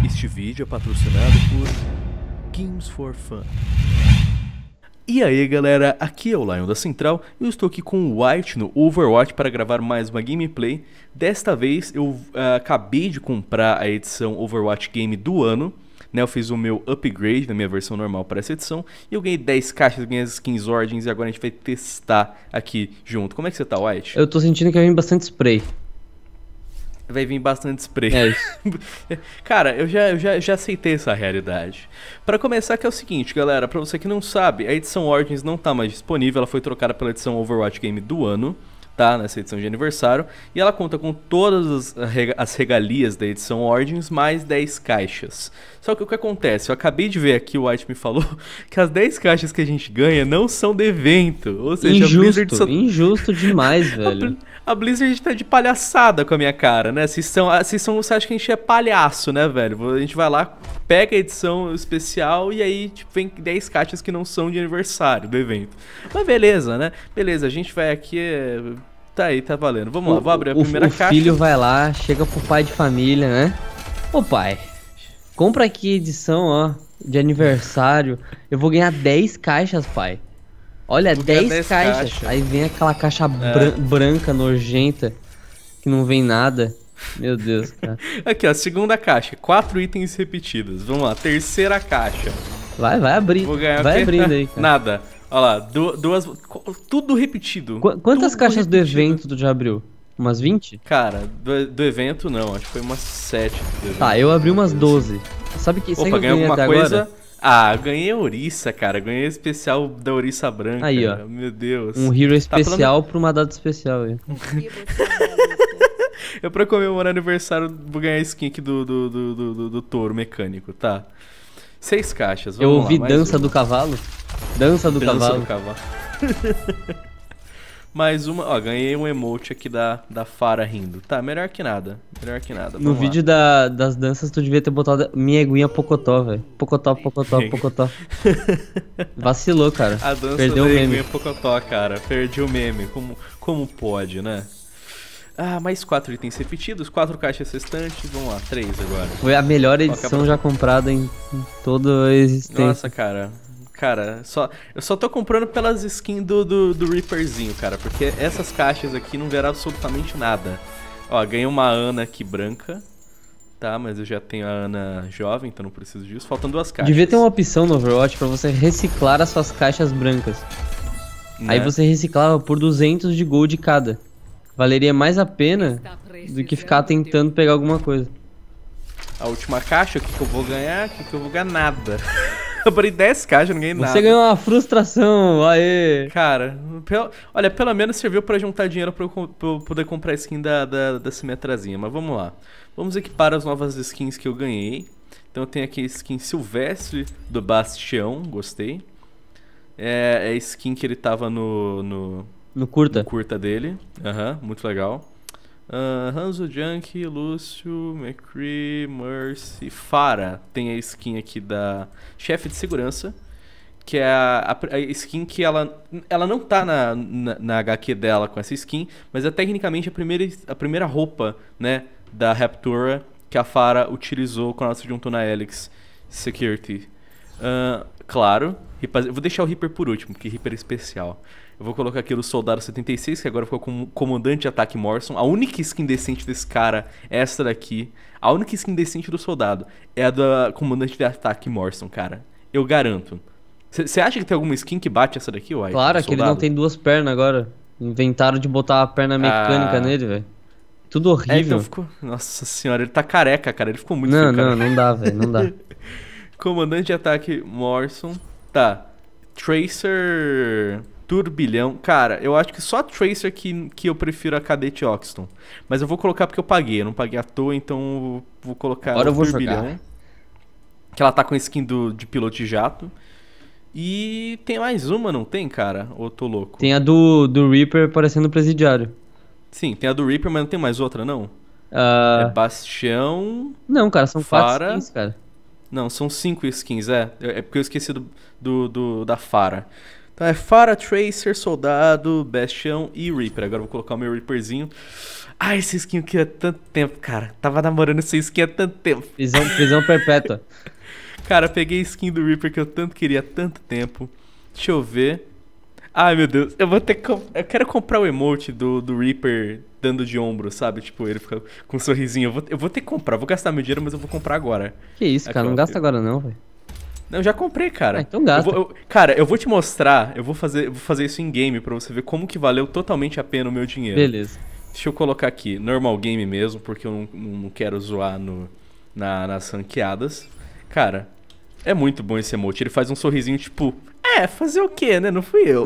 Este vídeo é patrocinado por Games for Fun. E aí galera, aqui é o Lion da Central e eu estou aqui com o White no Overwatch para gravar mais uma gameplay. Desta vez eu acabei de comprar a edição Overwatch Game do ano, né? Eu fiz o meu upgrade da minha versão normal para essa edição e eu ganhei 10 caixas, ganhei as skins Origins e agora a gente vai testar aqui junto. Como é que você tá, White? Eu tô sentindo que vai vir bastante spray. Vai vir bastante spray. É isso. Cara, eu já aceitei essa realidade. Pra começar, que é o seguinte, galera, pra você que não sabe, a edição Origins não tá mais disponível, ela foi trocada pela edição Overwatch Game do ano, tá? Nessa edição de aniversário. E ela conta com todas as regalias da edição Origins, mais 10 caixas. Só que o que acontece? Eu acabei de ver aqui, o White me falou, que as 10 caixas que a gente ganha não são de evento. Ou seja, Injusto, a Blizzard só... injusto demais, velho. A Blizzard tá de palhaçada com a minha cara, né? Você acha que a gente é palhaço, né, velho? A gente vai lá, pega a edição especial e aí tipo, vem 10 caixas que não são de aniversário do evento. Mas beleza, né? Beleza, a gente vai aqui... Tá aí, tá valendo. Vamos lá, vou abrir a primeira caixa. O filho vai lá, chega pro pai de família, né? Ô pai, compra aqui a edição, ó, de aniversário. Eu vou ganhar 10 caixas, pai. Olha, 10 caixas. Aí vem aquela caixa branca, nojenta, que não vem nada. Meu Deus, cara. Aqui, ó, segunda caixa. 4 itens repetidos. Vamos lá, terceira caixa. Vai abrir. Vou ganhar vai o quê? abrindo aí, cara. Nada. Olha lá, duas... Tudo repetido. Quantas tudo caixas repetido. do evento tu já abriu? Umas 20? Cara, do evento não. Acho que foi umas 7. Tá, eu abri umas 12. Sabe que Opa, eu ganhei ganhei alguma até coisa... agora? Ah, ganhei a ouriça, cara. Ganhei o especial da ouriça branca. Aí, ó. Meu Deus. Um hero especial pra uma data especial aí. Eu, pra comemorar aniversário, vou ganhar a skin aqui do touro mecânico, tá? 6 caixas, vamos Eu lá. ouvi mais dança uma. do cavalo. Dança do cavalo. Do cavalo. Mais uma, ó, ganhei um emote aqui da Fara rindo. Tá, melhor que nada. Melhor que nada. No vídeo das danças, tu devia ter botado minha eguinha Pocotó, velho. Pocotó. Vacilou, cara. A dança Perdeu da o meme. Eguinha Pocotó, cara. Perdi o meme. Como pode, né? Ah, mais 4 itens repetidos, 4 caixas restantes. Vamos lá, 3 agora. Foi a melhor edição já comprada em toda a existência. Nossa, cara. Cara, eu só tô comprando pelas skins do Reaperzinho, cara. Porque essas caixas aqui não vieram absolutamente nada. Ó, ganhei uma Ana aqui branca. Tá, mas eu já tenho a Ana jovem, então não preciso disso. Faltam 2 caixas. Devia ter uma opção no Overwatch pra você reciclar as suas caixas brancas. Né? Aí você reciclava por 200 de gold cada. Valeria mais a pena do que ficar tentando pegar alguma coisa. A última caixa, o que eu vou ganhar? O que eu vou ganhar? Nada. Eu abri 10 caixas, não ganhei nada. Você ganhou uma frustração, aê! Cara, olha, pelo menos serviu pra juntar dinheiro pra eu poder comprar a skin da Simetrazinha. Mas vamos lá. Vamos equipar as novas skins que eu ganhei. Então eu tenho aqui a skin Silvestre do Bastião, gostei. É a skin que ele tava no curta dele. Aham, muito legal. Hanzo, Junkie, Lúcio, McCree, Mercy, Fara. Tem a skin aqui da chefe de segurança, que é a skin que ela não tá na HQ dela com essa skin, mas é tecnicamente a primeira roupa, né, da Raptura que a Fara utilizou quando ela se juntou na Helix Security. Claro, eu vou deixar o Reaper por último, porque Reaper é especial. Eu vou colocar aqui o Soldado 76, que agora ficou como Comandante de Ataque Morrison. A única skin decente desse cara é essa daqui. A única skin decente do Soldado é a da Comandante de Ataque Morrison, cara. Eu garanto. Você acha que tem alguma skin que bate essa daqui, White? Claro, que ele não tem 2 pernas agora. Inventaram de botar a perna mecânica nele, velho. Tudo horrível. Então nossa senhora, ele tá careca, cara. Ele ficou muito feio, cara. Não dá, velho, não dá. Comandante de Ataque Morrison. Tá. Tracer... Turbilhão. Cara, eu acho que só a Tracer que eu prefiro a Cadete Oxton. Mas eu vou colocar porque eu paguei. Eu não paguei à toa, então eu vou colocar agora o Turbilhão. Que ela tá com a skin de piloto de jato. E tem mais uma, não tem, cara? Ou eu tô louco? Tem a do Reaper parecendo presidiário. Sim, tem a do Reaper, mas não tem mais outra, não? É Bastião... Não, cara, são 4 skins, cara. Não, são 5 skins, é. É porque eu esqueci da Fara. Então é Pharah, Tracer, Soldado, Bastião e Reaper. Agora eu vou colocar o meu Reaperzinho. Ah, esse skin eu queria tanto tempo, cara. Tava namorando essa skin há tanto tempo. Prisão perpétua. Cara, peguei a skin do Reaper que eu tanto queria há tanto tempo. Deixa eu ver. Ai, meu Deus. Eu vou ter que... Eu quero comprar o emote do Reaper dando de ombro, sabe? Tipo, ele fica com um sorrisinho. Eu vou ter que comprar. Vou gastar meu dinheiro, mas eu vou comprar agora. Que isso, cara. Aqui, não gasta agora não, velho. Não, eu já comprei, cara. Ah, então gasta. Cara, eu vou te mostrar. Eu vou fazer isso em game pra você ver como que valeu totalmente a pena o meu dinheiro. Beleza. Deixa eu colocar aqui, normal game mesmo, porque eu não quero zoar nas ranqueadas. Cara, é muito bom esse emote. Ele faz um sorrisinho tipo, fazer o quê, né? Não fui eu.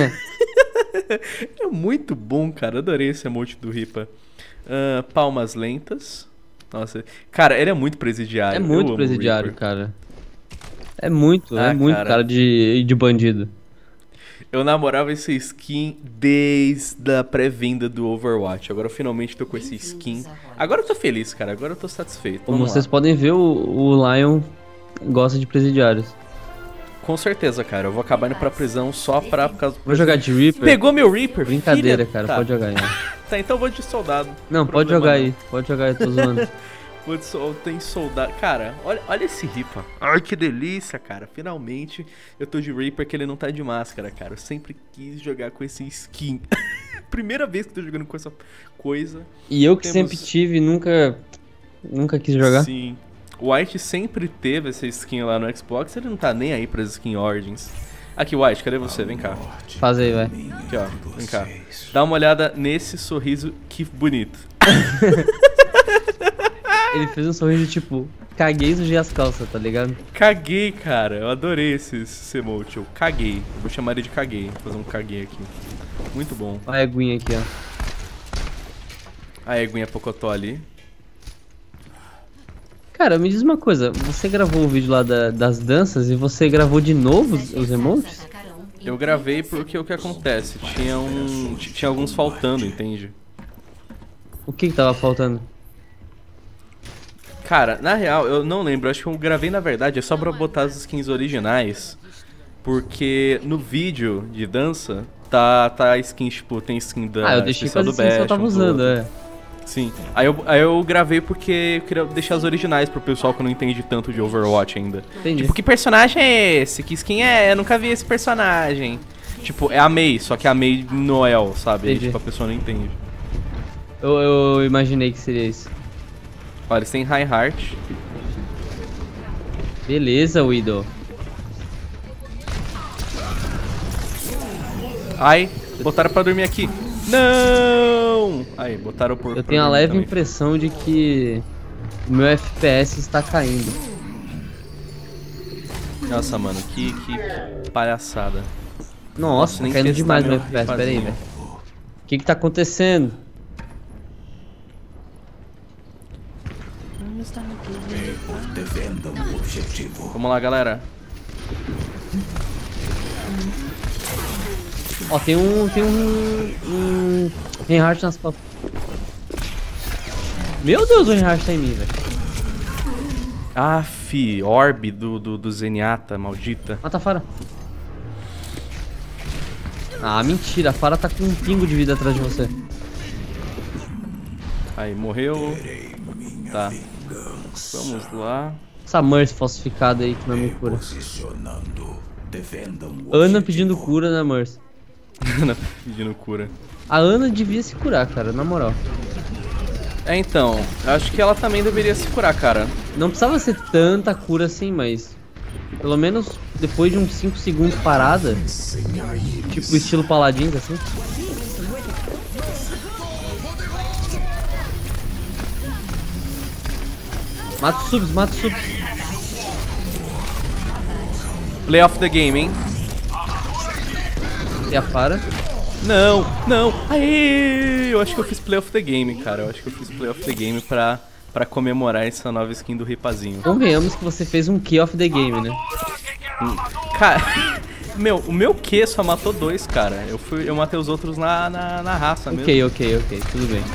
É muito bom, cara. Adorei esse emote do Ripa. Palmas lentas. Nossa, cara, ele é muito presidiário. É muito presidiário, cara. É muito cara de bandido. Eu namorava essa skin desde a pré-venda do Overwatch. Agora eu finalmente tô com essa skin. Agora eu tô feliz, cara. Agora eu tô satisfeito. Como vocês podem ver, o Lion gosta de presidiários. Com certeza, cara. Eu vou acabar indo pra prisão só por causa... Vou jogar de Reaper. Pegou meu Reaper? Brincadeira, cara. Tá. Pode jogar aí. Tá, então eu vou de soldado. Não, pode jogar aí. Pode jogar aí, tô zoando. Tem soldado. Cara, olha esse Ripa. Ai, que delícia, cara. Finalmente eu tô de Reaper que ele não tá de máscara, cara. Eu sempre quis jogar com esse skin. Primeira vez que tô jogando com essa coisa. E eu que sempre tive, nunca quis jogar. Sim. O White sempre teve essa skin lá no Xbox. Ele não tá nem aí pras skin Origins. Aqui, White, cadê você? Vem cá. Faz aí, vai. Aqui, ó. Vem cá. Dá uma olhada nesse sorriso, que bonito. Ele fez um sorriso tipo, caguei e sujei as calças, tá ligado? Caguei, cara. Eu adorei esse emote. Eu caguei. Eu vou chamar ele de caguei. Vou fazer um caguei aqui. Muito bom. Olha a eguinha aqui, ó. A eguinha Pocotó ali. Cara, me diz uma coisa. Você gravou o vídeo lá das danças e você gravou de novo os emotes? Eu gravei porque o que acontece? Tinha alguns faltando, entende? O que tava faltando? Cara, na real, eu não lembro. Acho que eu gravei, na verdade, é só pra botar as skins originais. Porque no vídeo de dança, tá a skin, tipo, tem skin da eu deixei especial com do as skins que eu Bastion, tava usando, Sim. Aí eu gravei porque eu queria deixar as originais pro pessoal que não entende tanto de Overwatch ainda. Entendi. Tipo, que personagem é esse? Que skin é? Eu nunca vi esse personagem. Tipo, é a Mei, só que é a Mei Noel, sabe? Aí, tipo, a pessoa não entende. Eu imaginei que seria isso. Olha, eles têm Reinhardt. Beleza, Widow. Ai, botaram pra dormir aqui. Não! Aí, botaram por... Eu tenho a leve impressão de que o meu FPS está caindo. Nossa, mano, que palhaçada. Nossa, tá caindo demais meu FPS, pera aí, velho. O que tá acontecendo? Vamos lá, galera. Ó, tem um Reinhardt nas costas. Meu Deus, o Reinhardt tá em mim, velho. Aff, Orb do Zenyatta, maldita. Mata a Pharah. Ah, mentira, a Pharah tá com um pingo de vida atrás de você. Aí, morreu. Tá. Vamos lá. Essa Mercy falsificada aí que não me cura. Ana pedindo cura na Mercy. Ana pedindo cura. A Ana devia se curar, cara, na moral. Então, acho que ela também deveria se curar, cara. Não precisava ser tanta cura assim, mas... Pelo menos depois de uns 5 segundos parada. Tipo estilo Paladins, assim. Mata os subs, mata os subs. Play of the game, hein? E a Pharah? Não, não. Aê! Eu acho que eu fiz play of the game, cara. Eu acho que eu fiz play of the game pra comemorar essa nova skin do Ripazinho. Convenhamos que você fez um key of the game, né? Cara, o meu Q só matou 2, cara. Eu matei os outros na raça mesmo. Ok, tudo bem.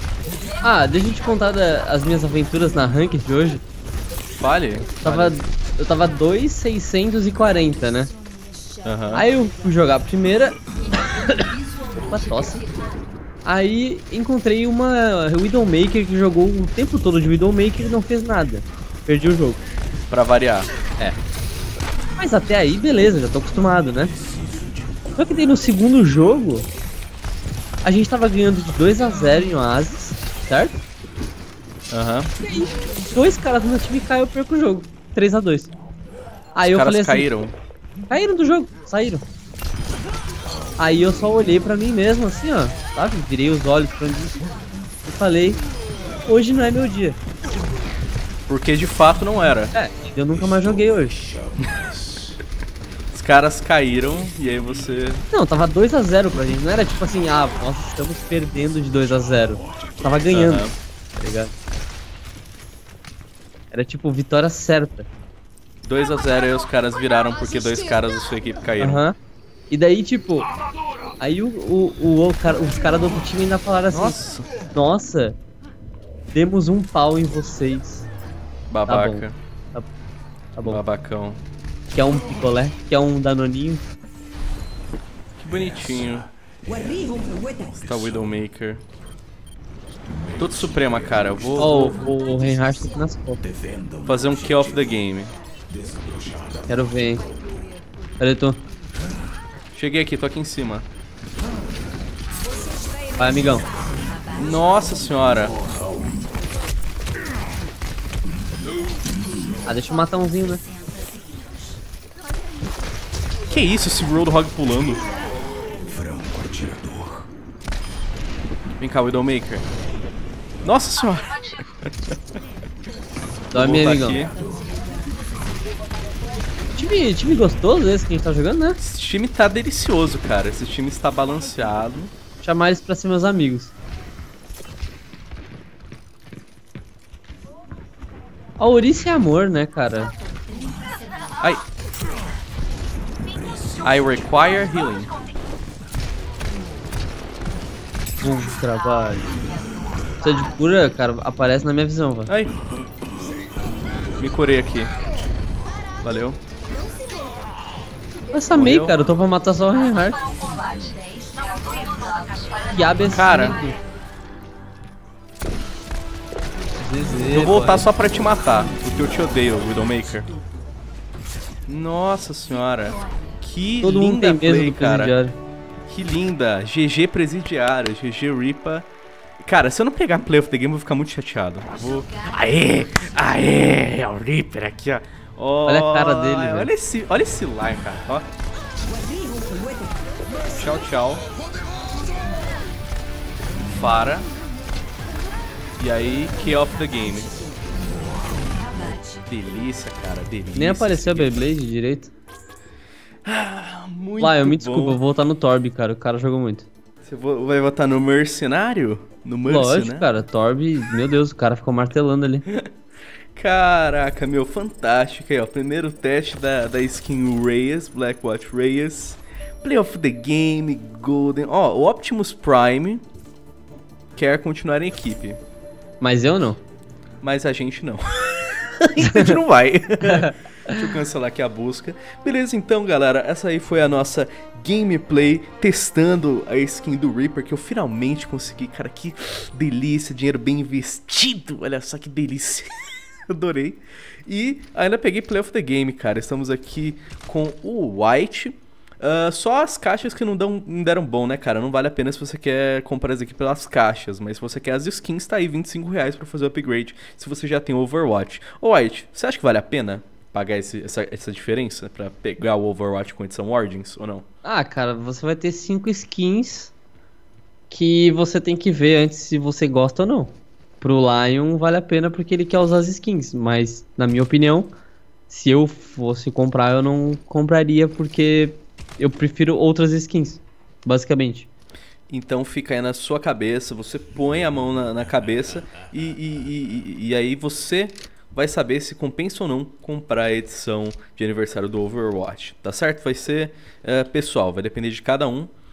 Ah, deixa eu te contar as minhas aventuras na Ranked de hoje. Vale. eu tava 2.640, né? Aham. Aí eu fui jogar a primeira. Opa, tosse. Aí encontrei uma Widowmaker que jogou o tempo todo de Widowmaker e não fez nada. Perdi o jogo. Pra variar. É. Mas até aí, beleza, já tô acostumado, né? Só que daí no segundo jogo, a gente tava ganhando de 2-0 em Oasis, certo? Aham. E aí, 2 caras no meu time caem, eu perco o jogo. 3-2. Aí Os eu caras falei assim, caíram. caíram do jogo, saíram. Aí eu só olhei pra mim mesmo assim, ó, sabe? Virei os olhos pra mim e falei, hoje não é meu dia. Porque de fato não era. É, eu nunca mais joguei hoje. Os caras caíram e aí você... Não, tava 2-0 pra gente, não era tipo assim, ah, nós estamos perdendo de 2-0. Tava ganhando, Aham. tá ligado? Era tipo vitória certa. 2-0 e os caras viraram porque 2 caras da sua equipe caíram. Aham. E daí, tipo, aí os caras do outro time ainda falaram assim, Nossa. nossa, demos um pau em vocês. Babaca. Tá bom. Babacão. Quer um picolé? Quer um danoninho? Que bonitinho. Tá Widowmaker. Tudo Suprema, cara. Eu Ó, vou o Reinhardt tá aqui nas costas. fazer um kill of the game. Quero ver, hein. Cadê tu? Cheguei aqui, tô aqui em cima. Vai, amigão. Nossa senhora. Ah, deixa eu matar umzinho, né? Que isso, esse Roadhog pulando? Vem cá, Widowmaker. Nossa senhora. Dorme, Vou voltar amigão. aqui. Time gostoso esse que a gente tá jogando, né? Esse time tá delicioso, cara. Esse time está balanceado. Chamar eles pra ser meus amigos. A Ourice é amor, né, cara? Ai. I require healing. Trabalho. Precisa de cura, cara, aparece na minha visão, velho. Ai. Me curei aqui. Valeu. Essa Morreu. Mei, cara, eu tô pra matar só o Reinhardt. Que ABC. Cara. Zezé, Eu vou voltar pai. só pra te matar, porque eu te odeio, Widowmaker. Nossa senhora. Que Todo mundo linda tem medo play, do cara. presidiário. Que linda. GG Presidiário, GG Ripa. Cara, se eu não pegar Play of the Game, eu vou ficar muito chateado. Vou... Aê! Aê! É o Reaper aqui, ó. Olha a cara dele, velho. Olha esse line, cara. Ó. Tchau, tchau. Para. E aí, Key of the Game. Delícia, cara. Delícia. Nem apareceu a Beyblade direito. Muito Lá, eu me bom. desculpa, eu vou voltar no Torb, cara. O cara jogou muito. Você vai votar no Mercenário? No Mercy, Lógico, né? cara. Torb, meu Deus, o cara ficou martelando ali. Caraca, meu, fantástico aí, ó. Primeiro teste da skin Reyes, Blackwatch Reyes. Play of the Game, Golden. Ó, o Optimus Prime quer continuar em equipe, Mas eu não. mas a gente não. A gente não vai. Deixa eu cancelar aqui a busca. Beleza, então, galera, essa aí foi a nossa gameplay testando a skin do Reaper, que eu finalmente consegui. Cara, que delícia, dinheiro bem investido. Olha só que delícia. Adorei. E ainda peguei Play of the Game, cara. Estamos aqui com o White. Só as caixas que não deram bom, né, cara? Não vale a pena se você quer comprar aqui pelas caixas. Mas se você quer as skins, tá aí R$25 pra fazer o upgrade. Se você já tem o Overwatch. Ô, White, você acha que vale a pena pagar essa diferença pra pegar o Overwatch com edição Origins ou não? Ah, cara, você vai ter 5 skins que você tem que ver antes se você gosta ou não. Pro Lion vale a pena porque ele quer usar as skins, mas na minha opinião, se eu fosse comprar, eu não compraria porque eu prefiro outras skins, basicamente. Então fica aí na sua cabeça, você põe a mão na cabeça e aí você vai saber se compensa ou não comprar a edição de aniversário do Overwatch, tá certo? Vai ser pessoal, vai depender de cada um.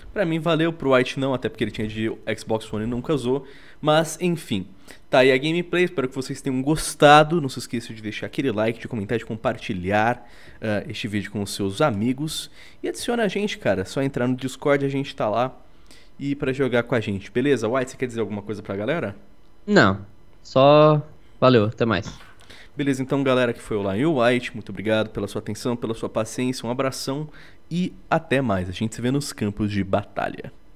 Pra mim valeu, pro White não, até porque ele tinha de Xbox One e nunca usou. Mas, enfim. Tá aí a gameplay, espero que vocês tenham gostado. Não se esqueça de deixar aquele like, de comentar, de compartilhar este vídeo com os seus amigos. E adiciona a gente, cara. É só entrar no Discord, a gente tá lá. E pra jogar com a gente, beleza? White, você quer dizer alguma coisa pra galera? Não, só valeu, até mais. Beleza, então galera, que foi o Lion White, muito obrigado pela sua atenção, pela sua paciência, um abração e até mais. A gente se vê nos campos de batalha.